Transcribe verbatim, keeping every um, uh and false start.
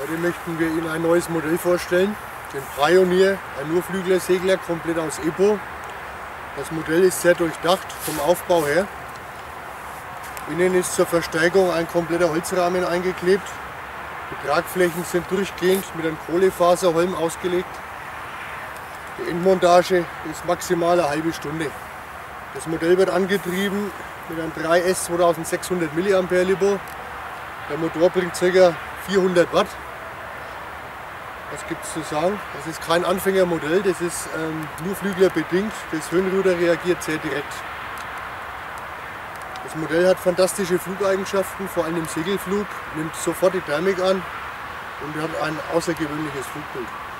Heute möchten wir Ihnen ein neues Modell vorstellen, den Pioneer, ein Nurflügler-Segler, komplett aus EPO. Das Modell ist sehr durchdacht vom Aufbau her. Innen ist zur Verstärkung ein kompletter Holzrahmen eingeklebt. Die Tragflächen sind durchgehend mit einem Kohlefaserholm ausgelegt. Die Endmontage ist maximal eine halbe Stunde. Das Modell wird angetrieben mit einem drei S zweitausendsechshundert Milliampere Libo. Der Motor bringt ca. vierhundert Watt. Was gibt es zu sagen? Das ist kein Anfängermodell, das ist ähm, nur flüglerbedingt. Das Höhenruder reagiert sehr direkt. Das Modell hat fantastische Flugeigenschaften, vor allem im Segelflug, nimmt sofort die Thermik an und hat ein außergewöhnliches Flugbild.